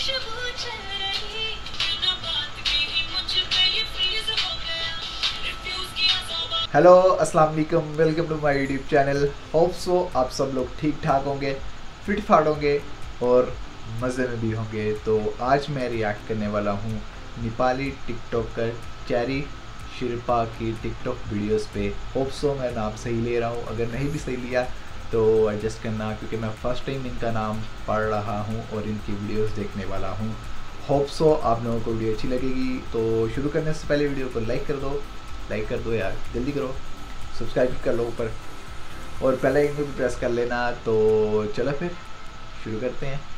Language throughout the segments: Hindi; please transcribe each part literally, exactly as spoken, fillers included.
हेलो अस्सलाम वालेकुम, welcome to my YouTube channel. Hope so आप सब लोग ठीक ठाक होंगे, फिट फाट होंगे और मज़े में भी होंगे। तो आज मैं रिएक्ट करने वाला हूँ नेपाली टिकटॉकर चेरी शिल्पा की टिकटॉक वीडियोस पे। होप सो मैं नाम सही ले रहा हूँ, अगर नहीं भी सही लिया तो एडजस्ट करना, क्योंकि मैं फ़र्स्ट टाइम इनका नाम पढ़ रहा हूँ और इनकी वीडियोस देखने वाला हूँ। होप सो आप लोगों को वीडियो अच्छी लगेगी। तो शुरू करने से पहले वीडियो को लाइक कर दो, लाइक कर दो यार, जल्दी करो, सब्सक्राइब भी कर लो ऊपर और पहले एक भी प्रेस कर लेना। तो चलो फिर शुरू करते हैं।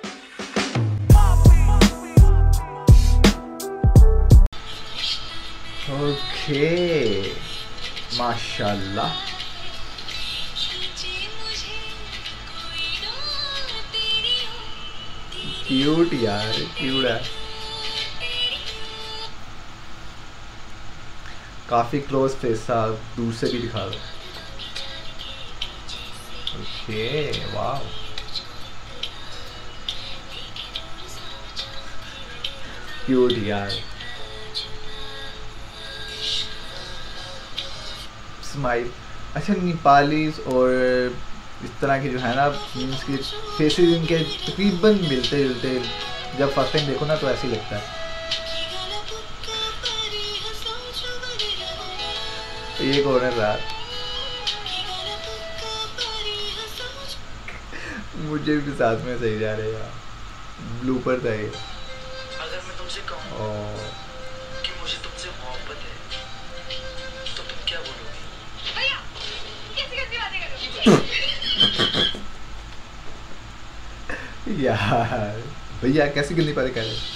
ओके, माशाल्लाह, क्यूट यार, क्यूट है, काफी क्लोज फेस था, दूर से भी दिखा दो। ओके, वाह, क्यूट यार, स्माइल। अच्छा, नेपालीज और इस तरह के जो है ना, मीन्स के फेसेस इनके तकरीबन मिलते जुलते, जब फर्स्ट टाइम देखो ना तो ऐसे ही लगता है। एक और है रात, मुझे भी साथ में सही जा रहे यार, ब्लूपर था ये। अगर मैं तुमसे कहूं कि मुझे तुमसे मोहब्बत है तो तुम क्या बोलोगी? भैया कैसी कैसी बातें करोगे? यार भैया कैसी गंदी बातें कर रहे हैं।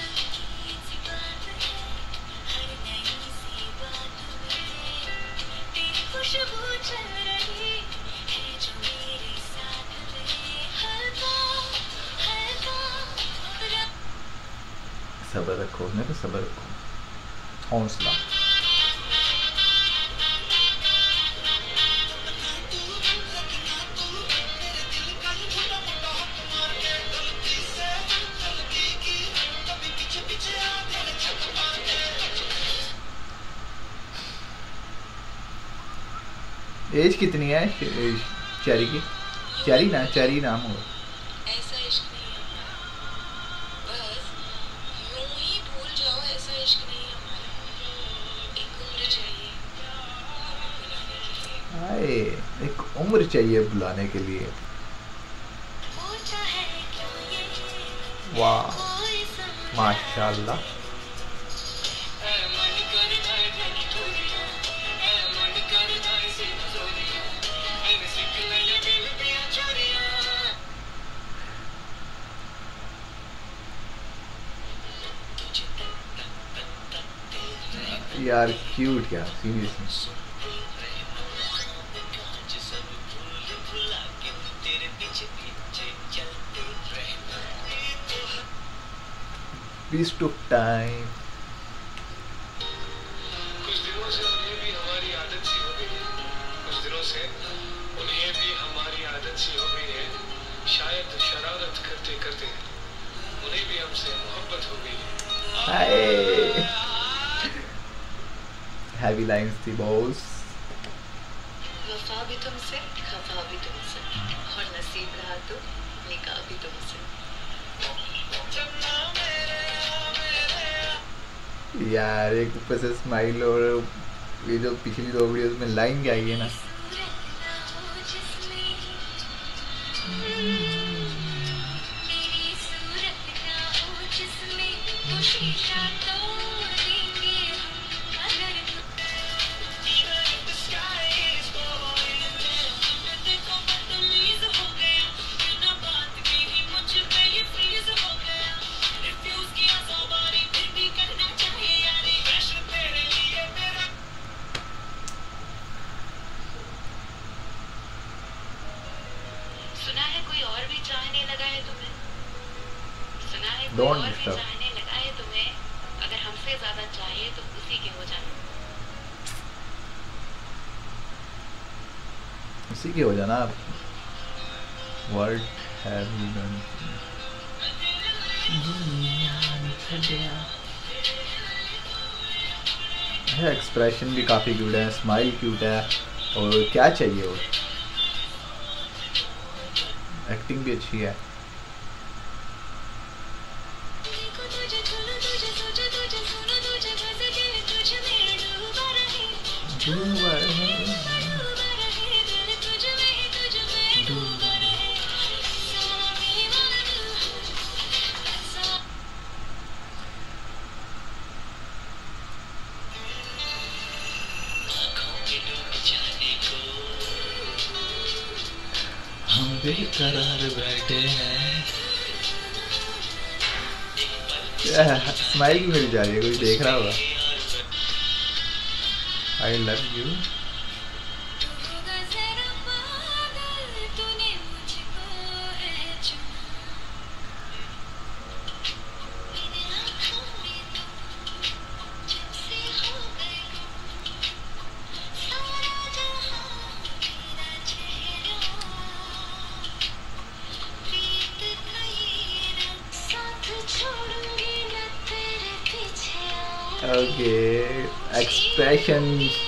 सब्र रखो, मैं तो सब्र रखो, हौसला। एज कितनी है चेरी की? चेरी ना, चेरी नाम हो। ऐसा इश्क नहीं है, बस यूं ही भूल जाओ। ऐसा इश्क नहीं है हमारा, एक उम्र चाहिए हमें बुलाने के लिए। आए, एक उम्र चाहिए बुलाने के लिए। वाह, माशाल्लाह। यार क्यूट यार, सीरियसली। Waste of time. कुछ दिनों से उन्हें भी हमारी आदत सी हो गई है कुछ दिनों से उन्हें भी हमारी आदत सी हो गई है शायद शरारत करते करते उन्हें भी हमसे मोहब्बत हो गई है। हाय, हैवी लाइंस थी बॉस। वफा भी तुमसे, खफा भी तुमसे, और नसीब रहा तो निकाह भी तुमसे। यार एक ऊपर से स्माइल, और ये जो पिछली दो वीडियोस में लाइन क्या आई है ना, सुना है कोई और भी चाहने लगा है तुम्हें, सुना है कोई Don't और भी disturb. चाहने लगा है तुम्हें। अगर हमसे ज्यादा चाहिए तो उसी के हो जाना। उसी के हो जाना आप। Word have you done? Expression भी काफ़ी क्यूट है, स्माइल क्यूट है, और क्या चाहिए और एक्टिंग भी अच्छी है। हम बेकरार बैठे हैं। स्माइल भी मिल जा रही है, कोई देख रहा होगा। I love you. Okay, expression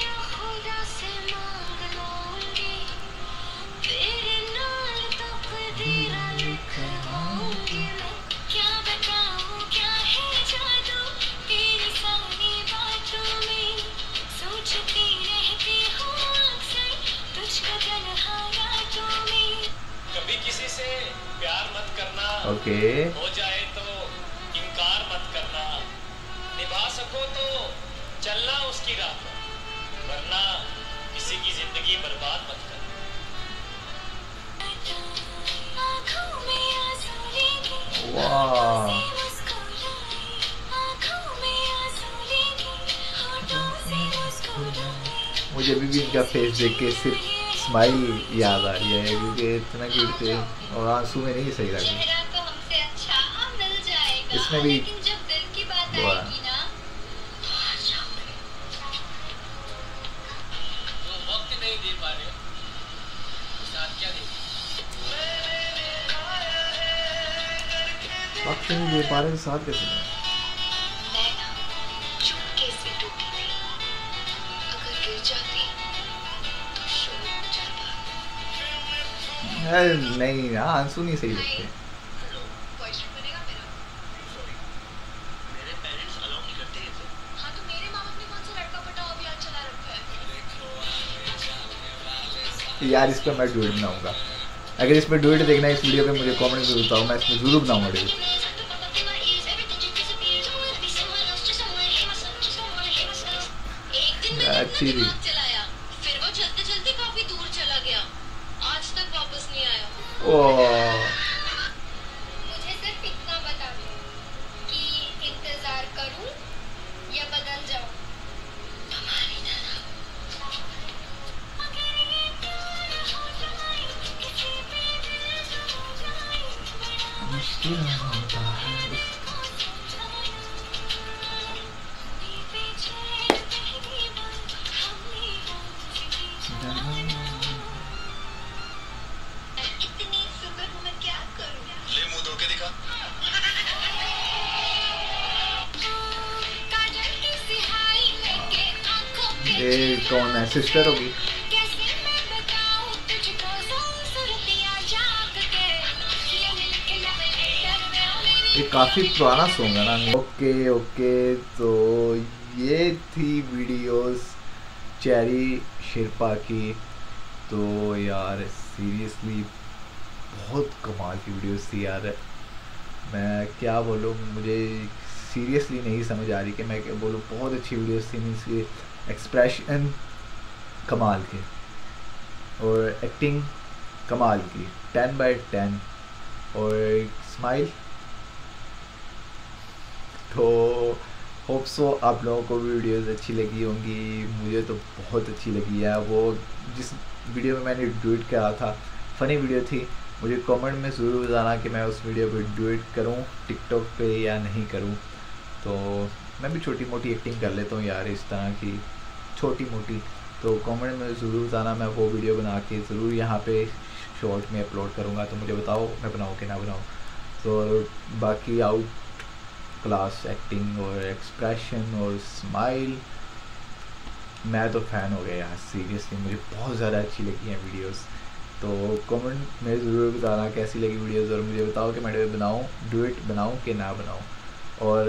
कभी किसी से प्यार मत करना, ओके। हो जाए तो इनकार मत करना, निभा सको तो चलना उसकी राह पर, वरना किसी की जिंदगी बर्बाद मत करना। वाह, मुझे अभी भी इनका फेस देख के सिर्फ स्माइल याद आ रही है, क्योंकि इतना क्यूट थे और आंसू में नहीं सही लगे। इसमें भी वाह, वक्त नहीं दे पा रहे, साथ क्या दे? वक्त नहीं दे पा रहे, साथ कैसे दें? चुपके से टूटी थी, अगर गिर जाती तो शुरू हो जाता। नहीं ना, आंसू नहीं सही लगते। बॉयफ्रेंड बनेगा मेरा? मेरे पेरेंट्स अलाउ नहीं करते हैं। हाँ तो मेरे माँ बाप ने कौन सा लड़का पटाओ अभियान चला रखा है? यार इस पर मैं ड्यूट बनाऊंगा। अगर इस पर ड्यूट देखना है इस वीडियो पे मुझे कमेंट में बताओ, मैं इसमें जरूर बनाऊंगा ड्यूट। अच्छी थी। चलाया, फिर वो चलते चलते काफी दूर चला गया, आज तक वापस नहीं आया। ओह, मुझे सिर्फ इतना बता दो कि इंतजार करूं या बदल जाऊं तुम्हारी तरह। मुश्किल होता है। इतनी सुंदर हूं, मैं क्या करूं? ले मुंह धो के दिखा। काजल की सिहाई लेके आंखों पे ये कौन है, सिस्टर होगी? कैसे मैं बताऊं तुझको सुरतियां जाग के ये मिलके लवलेटर में ओ मेरी। ये काफ़ी पुराना सॉन्ग है ना। ओके ओके, तो ये थी वीडियोस चेरी शेरपा की। तो यार सीरियसली बहुत कमाल की वीडियोस थी यार। मैं क्या बोलूँ, मुझे सीरियसली नहीं समझ आ रही कि मैं क्या बोलूँ। बहुत अच्छी वीडियोस थी, मीन्स की एक्सप्रेशन कमाल के और एक्टिंग कमाल की, टेन बाई टेन, और स्माइल। तो होप सो आप लोगों को वीडियोस अच्छी लगी होंगी, मुझे तो बहुत अच्छी लगी है। वो जिस वीडियो में मैंने डुएट करा था, फ़नी वीडियो थी। मुझे कमेंट में ज़रूर बताना कि मैं उस वीडियो पे डुएट करूं टिकटॉक पे या नहीं करूं। तो मैं भी छोटी मोटी एक्टिंग कर लेता हूं यार, इस तरह की छोटी मोटी। तो कमेंट में ज़रूर बताना, मैं वो वीडियो बना के ज़रूर यहाँ पे शॉर्ट में अपलोड करूँगा। तो मुझे बताओ मैं बनाऊँ कि ना बनाऊँ। तो और बाकी आउट क्लास एक्टिंग और एक्सप्रेशन और स्माइल, मैं तो फ़ैन हो गया यार सीरियसली, मुझे बहुत ज़्यादा अच्छी लगी हैं वीडियोस। तो कमेंट में ज़रूर बताना कैसी लगी वीडियोस, और मुझे बताओ कि मैं बनाऊँ डुएट बनाऊँ कि ना बनाऊँ। और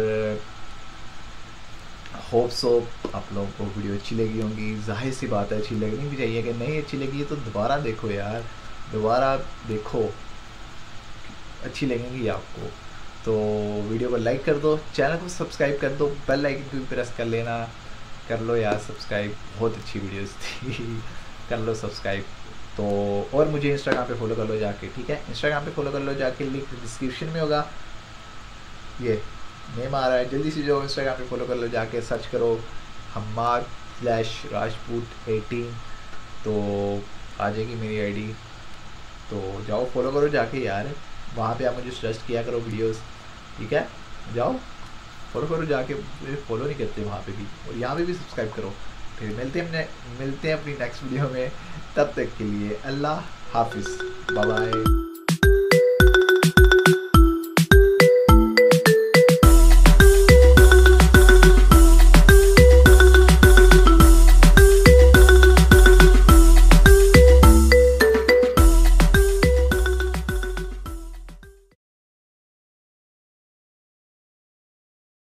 होप सो आप लोगों को वीडियो अच्छी लगी होंगी, जाहिर सी बात है अच्छी लगनी भी चाहिए, कि नहीं अच्छी लगी है तो दोबारा देखो यार, दोबारा देखो, अच्छी लगेंगी आपको। तो वीडियो को लाइक कर दो, चैनल को सब्सक्राइब कर दो, बेल आइकन को भी प्रेस कर लेना, कर लो यार सब्सक्राइब, बहुत अच्छी वीडियोस थी कर लो सब्सक्राइब। तो और मुझे इंस्टाग्राम पे फॉलो कर लो जाके, ठीक है, इंस्टाग्राम पे फॉलो कर लो जाके, लिंक डिस्क्रिप्शन में होगा, ये नेम आ रहा है, जल्दी से जाओ इंस्टाग्राम पे फॉलो कर लो जाके, सर्च करो हम्माद स्लैश राजपूत एटीन, तो आ जाएगी मेरी आईडी। तो जाओ फॉलो करो जाके यार, वहाँ पे आप मुझे सजेस्ट किया करो वीडियोस, ठीक है, जाओ फॉलो करो जाके, फॉलो नहीं करते वहाँ पे भी, और यहाँ पे भी सब्सक्राइब करो। फिर मिलते हैं अपने मिलते हैं अपनी नेक्स्ट वीडियो में, तब तक के लिए अल्लाह हाफिज़, बाय बाय।